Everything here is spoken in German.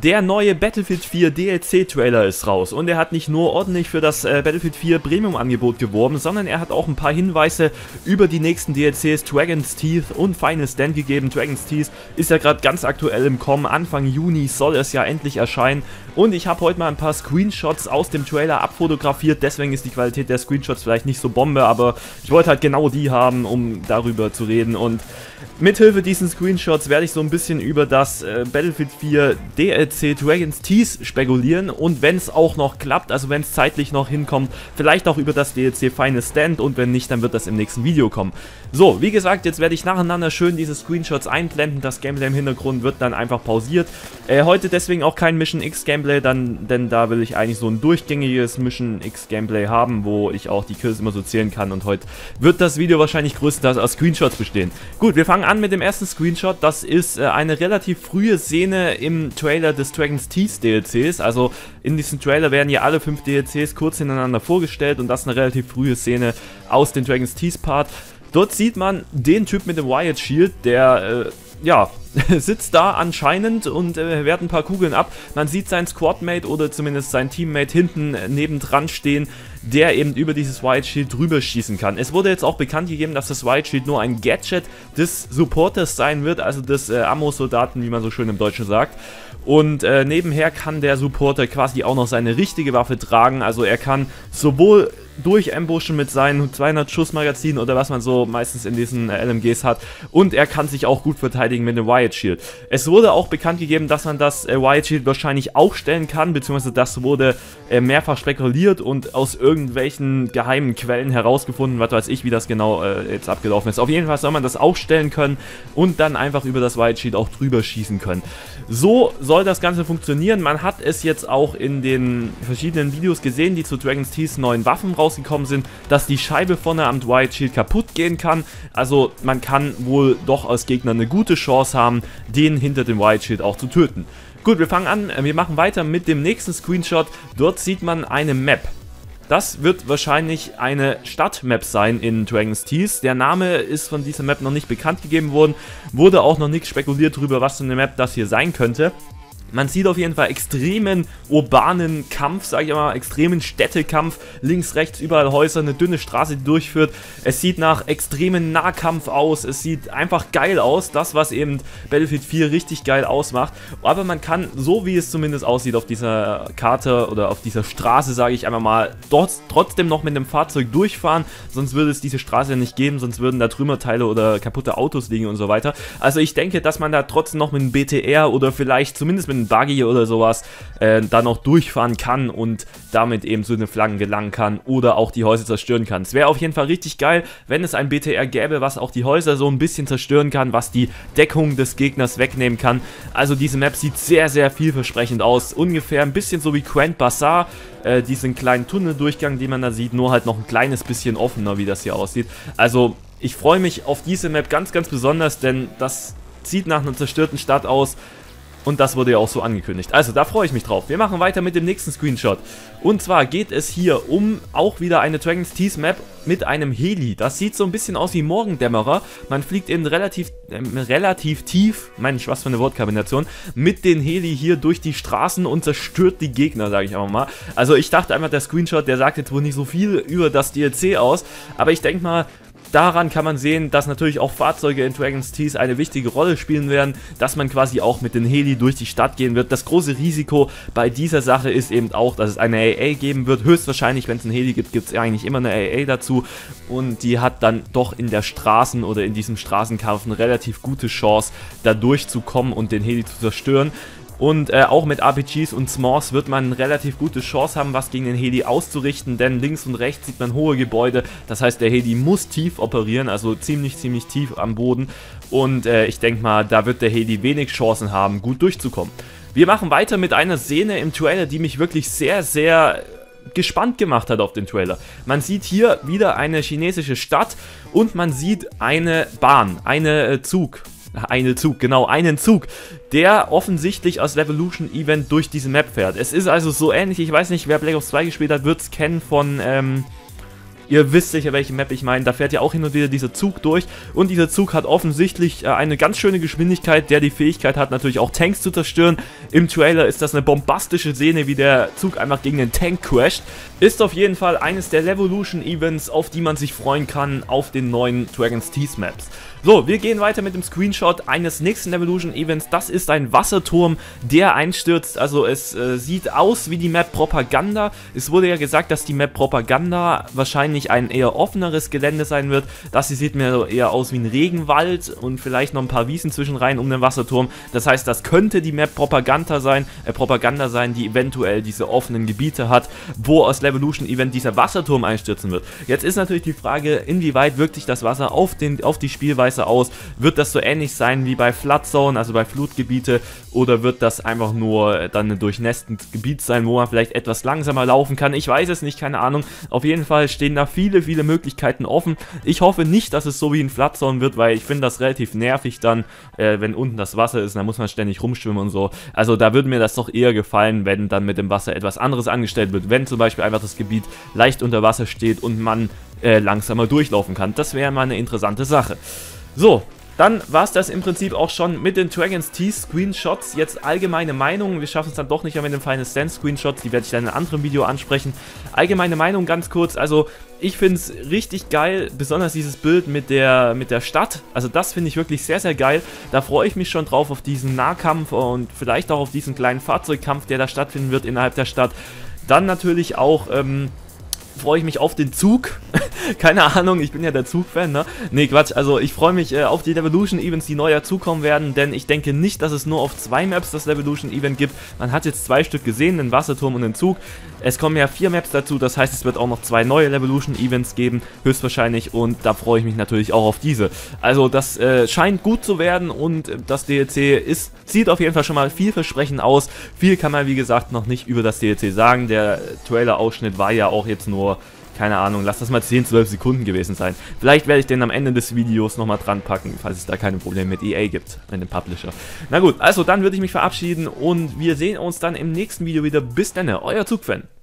Der neue Battlefield 4 DLC-Trailer ist raus und er hat nicht nur ordentlich für das Battlefield 4 Premium-Angebot geworben, sondern er hat auch ein paar Hinweise über die nächsten DLCs Dragon's Teeth und Final Stand gegeben. Dragon's Teeth ist ja gerade ganz aktuell im Kommen, Anfang Juni soll es ja endlich erscheinen und ich habe heute mal ein paar Screenshots aus dem Trailer abfotografiert, deswegen ist die Qualität der Screenshots vielleicht nicht so Bombe, aber ich wollte halt genau die haben, um darüber zu reden und mithilfe diesen Screenshots werde ich so ein bisschen über das Battlefield 4 DLC Dragon's Teeth spekulieren und wenn es auch noch klappt, also wenn es zeitlich noch hinkommt, vielleicht auch über das DLC Final Stand und wenn nicht, dann wird das im nächsten Video kommen. So, wie gesagt, jetzt werde ich nacheinander schön diese Screenshots einblenden, das Gameplay im Hintergrund wird dann einfach pausiert. Heute deswegen auch kein Mission X Gameplay, denn da will ich eigentlich so ein durchgängiges Mission X Gameplay haben, wo ich auch die Kills immer so zählen kann und heute wird das Video wahrscheinlich größtenteils aus Screenshots bestehen. Gut, wir fangen an mit dem ersten Screenshot, das ist eine relativ frühe Szene im Trailer des Dragon's Teeth DLCs, also in diesem Trailer werden ja alle 5 DLCs kurz hintereinander vorgestellt und das ist eine relativ frühe Szene aus dem Dragon's Teeth Part. Dort sieht man den Typ mit dem Riot Shield, der, ja, sitzt da anscheinend und wehrt ein paar Kugeln ab. Man sieht seinen Squadmate oder zumindest seinen Teammate hinten nebendran stehen, der eben über dieses Riot Shield drüber schießen kann. Es wurde jetzt auch bekannt gegeben, dass das Riot Shield nur ein Gadget des Supporters sein wird, also des Ammo-Soldaten, wie man so schön im Deutschen sagt. Und nebenher kann der Supporter quasi auch noch seine richtige Waffe tragen, also er kann sowohl durchambushen mit seinen 200 Schuss Magazinen oder was man so meistens in diesen LMGs hat und er kann sich auch gut verteidigen mit dem Riot Shield. Es wurde auch bekannt gegeben, dass man das Riot Shield wahrscheinlich auch stellen kann, beziehungsweise das wurde mehrfach spekuliert und aus irgendwelchen geheimen Quellen herausgefunden, was weiß ich, wie das genau jetzt abgelaufen ist. Auf jeden Fall soll man das auch stellen können und dann einfach über das Riot Shield auch drüber schießen können. So soll das Ganze funktionieren. Man hat es jetzt auch in den verschiedenen Videos gesehen, die zu Dragon's Teeth neuen Waffen rausgekommen sind, dass die Scheibe vorne am Riot Shield kaputt gehen kann. Also man kann wohl doch als Gegner eine gute Chance haben, den hinter dem Riot Shield auch zu töten. Gut, wir fangen an, wir machen weiter mit dem nächsten Screenshot. Dort sieht man eine Map. Das wird wahrscheinlich eine Stadtmap sein in Dragon's Teeth. Der Name ist von dieser Map noch nicht bekannt gegeben worden. Wurde auch noch nichts spekuliert darüber, was für eine Map das hier sein könnte. Man sieht auf jeden Fall extremen urbanen Kampf, sage ich mal, extremen Städtekampf, links, rechts, überall Häuser, eine dünne Straße, die durchführt. Es sieht nach extremen Nahkampf aus, es sieht einfach geil aus, das was eben Battlefield 4 richtig geil ausmacht. Aber man kann, so wie es zumindest aussieht auf dieser Karte oder auf dieser Straße, sage ich einfach mal, dort trotzdem noch mit dem Fahrzeug durchfahren, sonst würde es diese Straße nicht geben, sonst würden da Trümmerteile oder kaputte Autos liegen und so weiter. Also ich denke, dass man da trotzdem noch mit einem BTR oder vielleicht zumindest mit Buggy oder sowas da noch durchfahren kann und damit eben zu den Flaggen gelangen kann oder auch die Häuser zerstören kann. Es wäre auf jeden Fall richtig geil, wenn es ein BTR gäbe, was auch die Häuser so ein bisschen zerstören kann, was die Deckung des Gegners wegnehmen kann. Also diese Map sieht sehr, sehr vielversprechend aus. Ungefähr ein bisschen so wie Grand Bazaar, diesen kleinen Tunneldurchgang, den man da sieht, nur halt noch ein kleines bisschen offener, wie das hier aussieht. Also ich freue mich auf diese Map ganz, ganz besonders, denn das sieht nach einer zerstörten Stadt aus. Und das wurde ja auch so angekündigt. Also da freue ich mich drauf. Wir machen weiter mit dem nächsten Screenshot. Und zwar geht es hier um auch wieder eine Dragon's Teeth Map mit einem Heli. Das sieht so ein bisschen aus wie Morgendämmerer. Man fliegt eben relativ tief, Mensch, was für eine Wortkombination, mit den Heli hier durch die Straßen und zerstört die Gegner, sage ich einfach mal. Also ich dachte einfach, der Screenshot, der sagt jetzt wohl nicht so viel über das DLC aus. Aber ich denke mal, daran kann man sehen, dass natürlich auch Fahrzeuge in Dragon's Teeth eine wichtige Rolle spielen werden, dass man quasi auch mit den Heli durch die Stadt gehen wird. Das große Risiko bei dieser Sache ist eben auch, dass es eine AA geben wird. Höchstwahrscheinlich, wenn es ein Heli gibt, gibt es eigentlich immer eine AA dazu und die hat dann doch in der Straßen- oder in diesem Straßenkampf eine relativ gute Chance, da durchzukommen und den Heli zu zerstören. Und auch mit RPGs und SMORs wird man eine relativ gute Chance haben, was gegen den Heli auszurichten, denn links und rechts sieht man hohe Gebäude, das heißt der Heli muss tief operieren, also ziemlich tief am Boden und ich denke mal, da wird der Heli wenig Chancen haben, gut durchzukommen. Wir machen weiter mit einer Szene im Trailer, die mich wirklich sehr, sehr gespannt gemacht hat auf den Trailer. Man sieht hier wieder eine chinesische Stadt und man sieht eine Bahn, einen Zug, der offensichtlich als Revolution Event durch diese Map fährt. Es ist also so ähnlich, ich weiß nicht, wer Black Ops 2 gespielt hat, wird es kennen von Ihr wisst sicher, welche Map ich meine. Da fährt ja auch hin und wieder dieser Zug durch. Und dieser Zug hat offensichtlich eine ganz schöne Geschwindigkeit, der die Fähigkeit hat, natürlich auch Tanks zu zerstören. Im Trailer ist das eine bombastische Szene, wie der Zug einfach gegen den Tank crasht. Ist auf jeden Fall eines der Levolution Events, auf die man sich freuen kann auf den neuen Dragon's Teeth Maps. So, wir gehen weiter mit dem Screenshot eines nächsten Levolution Events. Das ist ein Wasserturm, der einstürzt. Also es sieht aus wie die Map Propaganda. Es wurde ja gesagt, dass die Map Propaganda wahrscheinlich ein eher offeneres Gelände sein wird. Das hier sieht mir eher aus wie ein Regenwald und vielleicht noch ein paar Wiesen zwischenrein um den Wasserturm. Das heißt, das könnte die Map Propaganda sein, die eventuell diese offenen Gebiete hat, wo aus Levolution Event dieser Wasserturm einstürzen wird. Jetzt ist natürlich die Frage, inwieweit wirkt sich das Wasser auf die Spielweise aus? Wird das so ähnlich sein wie bei Flood Zone, also bei Flutgebiete, oder wird das einfach nur dann ein durchnässtes Gebiet sein, wo man vielleicht etwas langsamer laufen kann? Ich weiß es nicht, keine Ahnung. Auf jeden Fall stehen da viele Möglichkeiten offen. Ich hoffe nicht, dass es so wie in Flood Zone wird, weil ich finde das relativ nervig dann, wenn unten das Wasser ist, dann muss man ständig rumschwimmen und so. Also da würde mir das doch eher gefallen, wenn dann mit dem Wasser etwas anderes angestellt wird, wenn zum Beispiel einfach das Gebiet leicht unter Wasser steht und man langsamer durchlaufen kann. Das wäre mal eine interessante Sache. So, dann war es das im Prinzip auch schon mit den Dragon's Teeth Screenshots. Jetzt allgemeine Meinung, wir schaffen es dann doch nicht mehr mit den Final Stand Screenshots, die werde ich dann in einem anderen Video ansprechen. Allgemeine Meinung ganz kurz, also ich finde es richtig geil, besonders dieses Bild mit der Stadt, also das finde ich wirklich sehr, sehr geil. Da freue ich mich schon drauf auf diesen Nahkampf und vielleicht auch auf diesen kleinen Fahrzeugkampf, der da stattfinden wird innerhalb der Stadt. Dann natürlich auch, freue ich mich auf den Zug. Keine Ahnung, ich bin ja der Zug-Fan, ne? Ne, Quatsch, also ich freue mich auf die Levolution Events, die neu dazukommen werden, denn ich denke nicht, dass es nur auf 2 Maps das Levolution Event gibt. Man hat jetzt 2 Stück gesehen, den Wasserturm und den Zug. Es kommen ja 4 Maps dazu, das heißt, es wird auch noch 2 neue Levolution Events geben, höchstwahrscheinlich, und da freue ich mich natürlich auch auf diese. Also das scheint gut zu werden und das DLC sieht auf jeden Fall schon mal vielversprechend aus. Viel kann man, wie gesagt, noch nicht über das DLC sagen. Der Trailer-Ausschnitt war ja auch jetzt nur, keine Ahnung, lass das mal 10-12 Sekunden gewesen sein. Vielleicht werde ich den am Ende des Videos nochmal dran packen, falls es da keine Probleme mit EA gibt, mit dem Publisher. Na gut, also dann würde ich mich verabschieden und wir sehen uns dann im nächsten Video wieder. Bis dann, euer Zugfan.